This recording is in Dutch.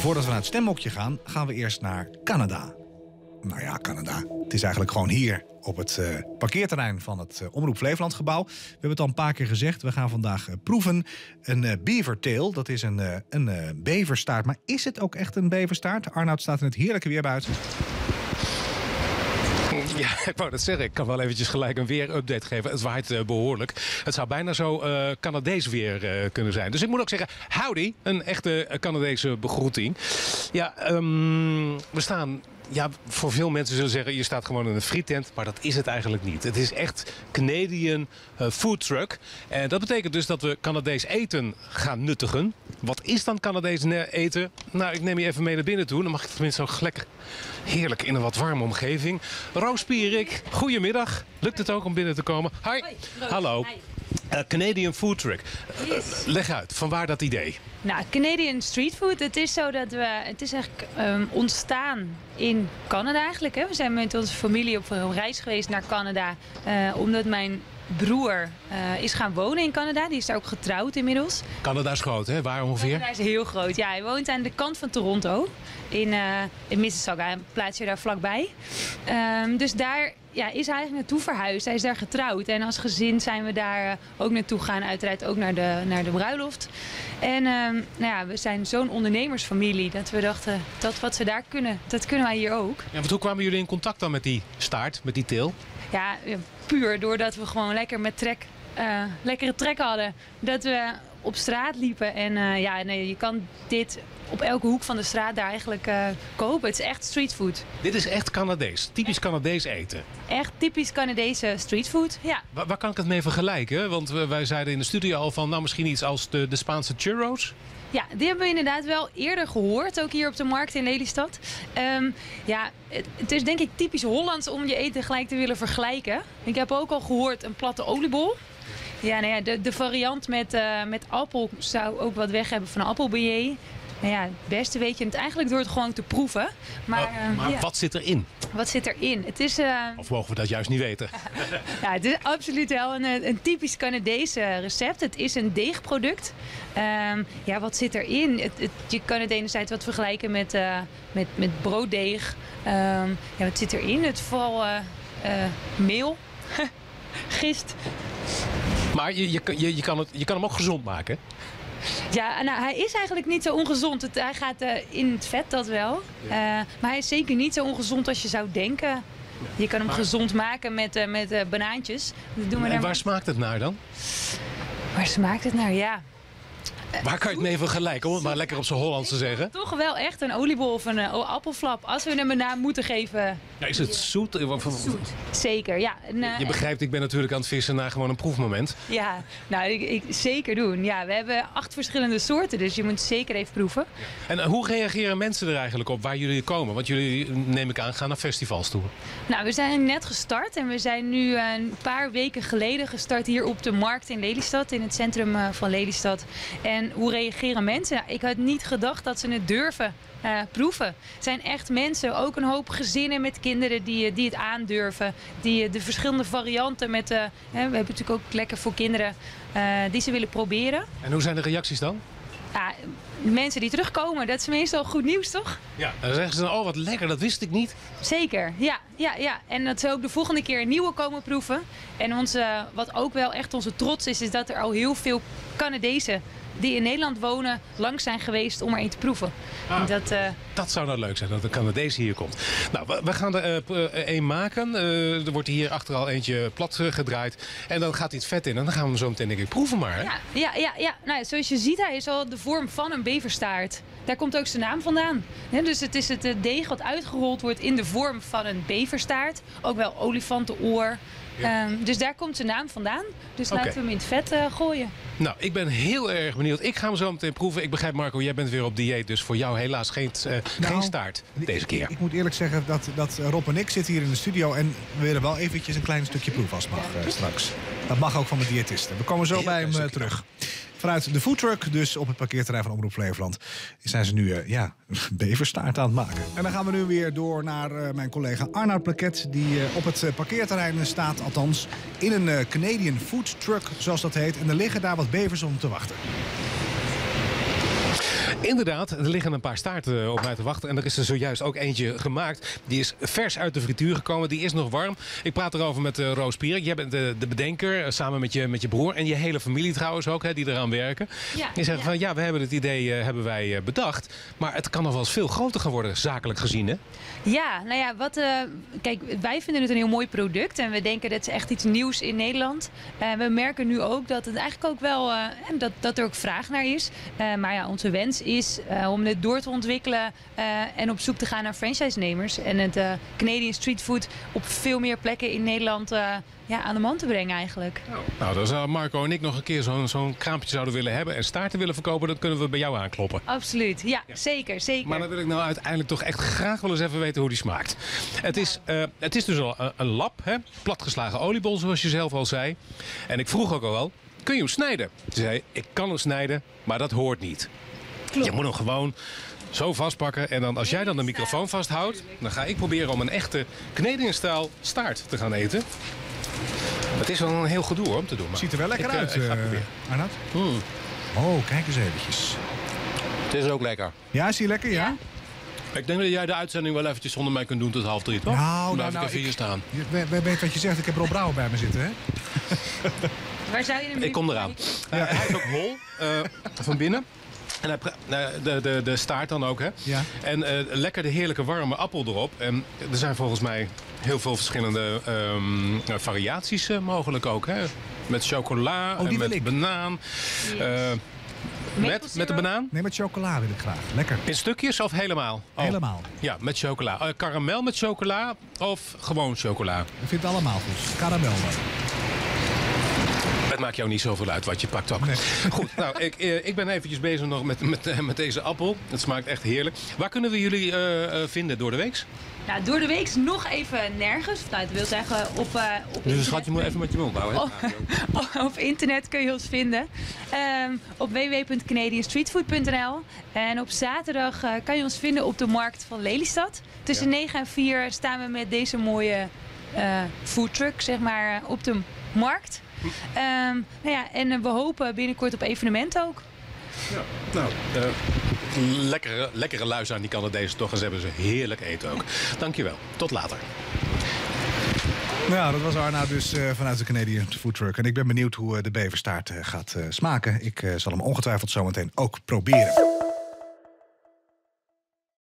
voordat we naar het stemmokje gaan, gaan we eerst naar Canada. Nou ja, Canada. Het is eigenlijk gewoon hier op het parkeerterrein van het Omroep Flevoland gebouw. We hebben het al een paar keer gezegd. We gaan vandaag proeven een beavertail. Dat is een beverstaart. Maar is het ook echt een beverstaart? Arnoud staat in het heerlijke weer buiten. Ja, ik wou dat zeggen. Ik kan wel eventjes gelijk een weerupdate geven. Het waait behoorlijk. Het zou bijna zo Canadees weer kunnen zijn. Dus ik moet ook zeggen, howdy. Een echte Canadese begroeting. Ja, we staan... Ja, voor veel mensen zullen zeggen, je staat gewoon in een frietent. Maar dat is het eigenlijk niet. Het is echt Canadian food truck. En dat betekent dus dat we Canadees eten gaan nuttigen. Wat is dan Canadees eten? Nou, ik neem je even mee naar binnen toe. Dan mag ik tenminste ook lekker heerlijk in een wat warme omgeving. Roos Pierik, goedemiddag. Lukt het ook om binnen te komen? Hi. Hoi, Roos. Hallo. Hi. Canadian food truck. Leg uit, vanwaar dat idee? Nou, Canadian street food, het is zo dat het is eigenlijk ontstaan in Canada eigenlijk. Hè. We zijn met onze familie op reis geweest naar Canada, omdat mijn broer is gaan wonen in Canada. Die is daar ook getrouwd inmiddels. Canada is groot, hè? Waar ongeveer? Canada is heel groot. Ja, hij woont aan de kant van Toronto. In Mississauga, een plaatsje daar vlakbij. Dus daar is hij eigenlijk naartoe verhuisd. Hij is daar getrouwd. En als gezin zijn we daar ook naartoe gegaan. Uiteraard ook naar de bruiloft. En we zijn zo'n ondernemersfamilie. Dat we dachten, dat wat ze daar kunnen, dat kunnen wij hier ook. Ja, want hoe kwamen jullie in contact dan met die staart, met die teel? Ja, puur doordat we gewoon lekker met lekkere trek hadden. Dat we op straat liepen. En je kan dit op elke hoek van de straat daar eigenlijk kopen. Het is echt streetfood. Dit is echt Canadees. Typisch Canadees eten. Echt typisch Canadese streetfood, ja. Waar kan ik het mee vergelijken? Want wij zeiden in de studio al van, nou misschien iets als de Spaanse churros. Ja, die hebben we inderdaad wel eerder gehoord. Ook hier op de markt in Lelystad. Het is denk ik typisch Hollands om je eten gelijk te willen vergelijken. Ik heb ook al gehoord een platte oliebol. Ja, de variant met appel zou ook wat weg hebben van een appelbeignet. Nou ja, het beste weet je het eigenlijk door het gewoon te proeven. Maar wat zit erin? Wat zit erin? Het is, of mogen we dat juist niet weten? Ja, het is absoluut wel een typisch Canadese recept. Het is een deegproduct. Wat zit erin? Je kan het enerzijds wat vergelijken met brooddeeg. Wat zit erin? Het is vooral meel, gist. Maar je kan hem ook gezond maken? Ja, nou, hij is eigenlijk niet zo ongezond. Hij gaat in het vet, dat wel. Maar hij is zeker niet zo ongezond als je zou denken. Je kan hem gezond maken met banaantjes. Dat doen we en waar smaakt het naar dan? Waar smaakt het naar? Ja. Waar kan je het mee vergelijken, om het maar lekker op zijn Hollands te zeggen? Toch wel echt een oliebol of een appelflap. Als we hem een naam moeten geven. Ja, is het zoet? Zoet. Zeker, ja. Je begrijpt, ik ben natuurlijk aan het vissen naar gewoon een proefmoment. Ja, nou, ik zeker doen. Ja, we hebben 8 verschillende soorten, dus je moet zeker even proeven. En hoe reageren mensen er eigenlijk op waar jullie komen? Want jullie, neem ik aan, gaan naar festivals toe. Nou, we zijn net gestart en we zijn nu een paar weken geleden gestart hier op de markt in Lelystad, in het centrum van Lelystad. En hoe reageren mensen? Nou, ik had niet gedacht dat ze het durven proeven. Het zijn echt mensen, ook een hoop gezinnen met kinderen die het aandurven. Die de verschillende varianten we hebben natuurlijk ook lekker voor kinderen die ze willen proberen. En hoe zijn de reacties dan? Ja, mensen die terugkomen, dat is meestal goed nieuws, toch? Ja, dan zeggen ze dan, oh wat lekker, dat wist ik niet. Zeker, ja. En dat ze ook de volgende keer een nieuwe komen proeven. En wat ook wel echt onze trots is dat er al heel veel Canadezen die in Nederland wonen, langs zijn geweest om er een te proeven. Dat zou nou leuk zijn, dat een Canadees hier komt. Nou, we gaan er één maken. Er wordt hier achter al eentje plat gedraaid. En dan gaat iets vet in. En dan gaan we hem zo meteen denk ik proeven maar. Hè? Ja. Nou, zoals je ziet, hij is al de vorm van een beverstaart. Daar komt ook zijn naam vandaan. Ja, dus het is het deeg wat uitgerold wordt in de vorm van een beverstaart. Ook wel olifantenoor. Ja. Dus daar komt zijn naam vandaan. Dus laten we hem in het vet gooien. Nou, ik ben heel erg benieuwd. Ik ga hem zo meteen proeven. Ik begrijp, Marco, jij bent weer op dieet. Dus voor jou helaas geen staart deze keer. Ik moet eerlijk zeggen dat Rob en ik zitten hier in de studio. En we willen wel eventjes een klein stukje proefas straks. Dat mag ook van de diëtisten. We komen zo bij hem terug. Vanuit de foodtruck, dus op het parkeerterrein van Omroep Flevoland, zijn ze nu beverstaart aan het maken. En dan gaan we nu weer door naar mijn collega Arnoud Plaquet, die op het parkeerterrein staat, althans in een Canadian food truck, zoals dat heet. En er liggen daar wat bevers om te wachten. Inderdaad, er liggen een paar staarten op mij te wachten. En er is er zojuist ook eentje gemaakt. Die is vers uit de frituur gekomen. Die is nog warm. Ik praat erover met Roos Pierik. Jij bent de bedenker, samen met je broer. En je hele familie trouwens ook, hè, die eraan werken. Ja, Die zeggen van, ja, we hebben het idee hebben wij bedacht. Maar het kan nog wel eens veel groter gaan worden, zakelijk gezien, hè? Ja, nou ja, kijk, wij vinden het een heel mooi product. En we denken dat het echt iets nieuws in Nederland. We merken nu ook dat het eigenlijk ook wel, dat er ook vraag naar is. Maar ja, onze wens is om het door te ontwikkelen en op zoek te gaan naar franchise-nemers. En het Canadian Street Food op veel meer plekken in Nederland aan de man te brengen eigenlijk. Nou, als Marco en ik nog een keer zo'n kraampje zouden willen hebben en staarten willen verkopen, dan kunnen we bij jou aankloppen. Absoluut, ja. Zeker. Maar dan wil ik nou uiteindelijk toch echt graag wel eens even weten hoe die smaakt. Het is dus al een lap, hè? Platgeslagen oliebol, zoals je zelf al zei. En ik vroeg ook al, kun je hem snijden? Ze zei, ik kan hem snijden, maar dat hoort niet. Klopt. Je moet hem gewoon zo vastpakken. En dan, als jij dan de microfoon vasthoudt, dan ga ik proberen om een echte Canadian-style staart te gaan eten. Het is wel een heel gedoe hoor, om te doen. Maar ziet er wel lekker uit, Arnoud. Oh, kijk eens eventjes. Het is ook lekker. Ja, is die lekker, ja? Ik denk dat jij de uitzending wel eventjes zonder mij kunt doen tot 2:30, toch? Nou, blijf ik even hier staan. Wij weten wat je zegt. Ik heb Rob Brouwer bij me zitten, hè? Waar zou je hem Ik kom eraan. Hij is ook hol van binnen. En de staart dan ook, hè? Ja. En lekker de heerlijke warme appel erop. En er zijn volgens mij heel veel verschillende variaties mogelijk ook, hè? Met chocola en met banaan. Met de banaan? Nee, met chocola wil ik graag. Lekker. In stukjes of helemaal? Oh. Helemaal. Ja, met chocola. Karamel met chocola of gewoon chocola? Ik vind het allemaal goed. Karamel dan. Het maakt jou niet zoveel uit wat je pakt ook. Nee. Goed, nou, ik ben eventjes bezig nog met deze appel. Het smaakt echt heerlijk. Waar kunnen we jullie vinden door de weeks? Nou, door de week nog even nergens. Nou, dat wil zeggen op dus schat, je moet even met je mond houden. Op internet kun je ons vinden. Op www.canadianstreetfood.nl. En op zaterdag kan je ons vinden op de markt van Lelystad. Tussen 9 en 4 staan we met deze mooie foodtruck, zeg maar, op de markt. En we hopen binnenkort op evenementen ook. Ja, nou, lekkere luis aan die Canadezen toch. En ze hebben ze heerlijk eten ook. Dankjewel. Tot later. Nou, dat was Arnoud dus vanuit de Canadian Food Truck. En ik ben benieuwd hoe de beverstaart gaat smaken. Ik zal hem ongetwijfeld zometeen ook proberen.